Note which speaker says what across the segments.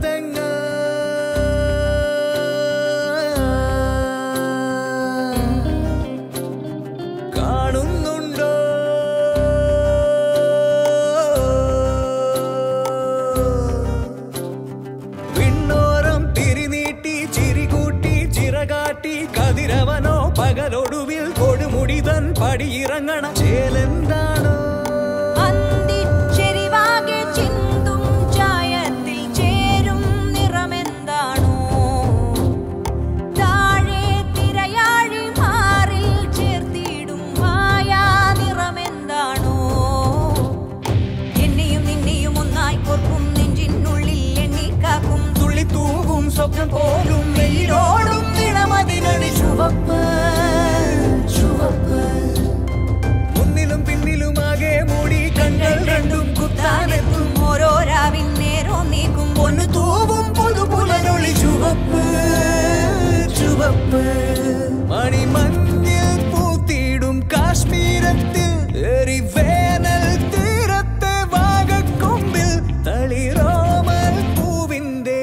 Speaker 1: ചന്തങ്ങൾ കാണുന്നുണ്ടോ വിണ്ണോരം തിരിനീട്ടി ചിരികൂട്ടി ചിറകാട്ടി കതിരവനോ പകലൊടുവിൽ കൊടുമുടിതൻ പടിയിറങ്ങണ ചേലെന്താണോ സ്വപ്നം പോലും വെയിലോടും നിണമതിനടി ചുവപ്പ് ചുവപ്പ് മുന്നിലും പിന്നിലുമാകെ മൂടി കണ്ണുകൾ രണ്ടും കുത്താനെത്തും ഓരോ രാവിൻ നേരോ നീക്കും പൊന്നു തൂവും പുതുപുലരൊളി ചുവപ്പ് ചുവപ്പ് മണിമഞ്ഞിൽ പൂത്തിടും കാശ്മീരത്തിൽ എരിവേനൽ തീരത്തെ വാഗക്കൊമ്പിൽ തളിരോമൽ പൂവിന്റെ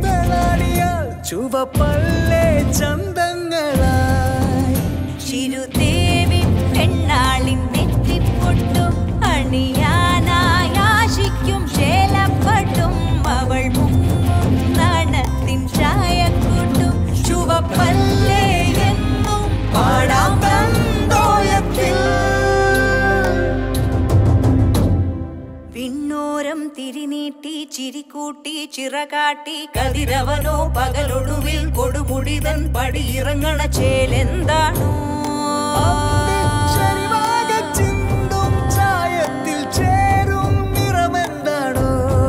Speaker 1: ചുവപ്പല്ലേ ചന്തങ്ങളായി
Speaker 2: ചിരുദേവി പെണ്ണാളിൻ നെറ്റിപ്പൊട്ടും അണിയാനായി ആശിക്കും ചേലപ്പട്ടും അവൾ മുങ്ങും നാണത്തിൻ ചായക്കൂട്ടും ചുവപ്പല്ലേ എന്നും പാടാം ബന്ധോയത്തിൽ വിണ്ണോരം തിരിനീട്ടി ചിരിക്കൂട്ടി ചിറകാട്ടി കതിരവനോ പകലൊടുവിൽ കൊടുമുടിതൻ പടിയിറങ്ങണ ചേലെന്താണോ
Speaker 1: ചിന്തും ചായത്തിൽ ചേരും നിറമെന്താണോ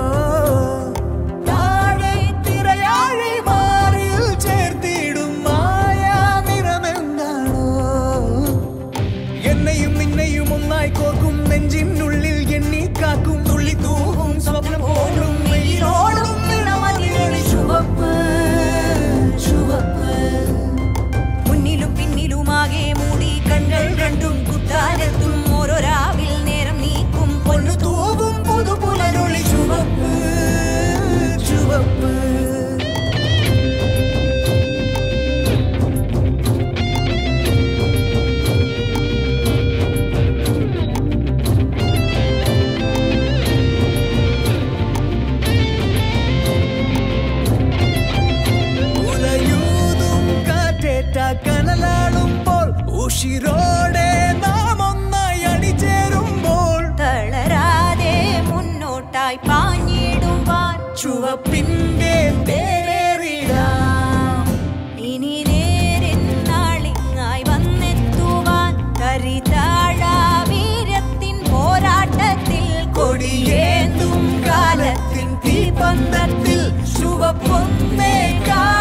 Speaker 1: താഴെ തിരയാഴി മാറിൽ ചേർത്തിടും മായാ നിറമെന്താണോ എന്നെയും നിന്നെയും ഒന്നായി കോർക്കും നെഞ്ചിനുള്ളിൽ എണ്ണി കാക്കും തുള്ളി തൂവും സ്വപ്നം പോലും വെയിലോടും നിണമതിനടി ചുവപ്പ് ചുവപ്പ്
Speaker 2: മുന്നിലും പിന്നിലുമാകെ മൂടി കണ്ണുകൾ രണ്ടും കുത്താനെത്തും ഓരോ രാവിൽ നേരം നീക്കും
Speaker 1: പൊന്നു തൂവും പുതുപുലരൊളി ചുവപ്പ് ചുവപ്പ് കനലാളുമ്പോൾ ഉഷിരോടെ നാം ഒന്നായി അണിചേരുമ്പോൾ
Speaker 2: തളരാതെ മുന്നോട്ടായി പാഞ്ഞിടുവാൻ
Speaker 1: ചുവപ്പിന്റെ തേരേറിടാം
Speaker 2: ഇനി നേരിൻ നാളിങ്ങായി വന്നെത്തുവാൻ കരിതാഴാ വീരത്തിൻ പോരാട്ടത്തിൽ
Speaker 1: കൊടിയേന്തും കാലത്തിൻ തീപന്തത്തിൽ ചുവപ്പൊന്നേ